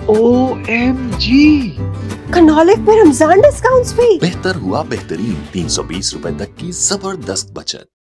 OMG! कनॉलिक में Ramzan discounts भी। बेहतर हुआ बेहतरीन, 320 रुपए तक की जबरदस्त बचत।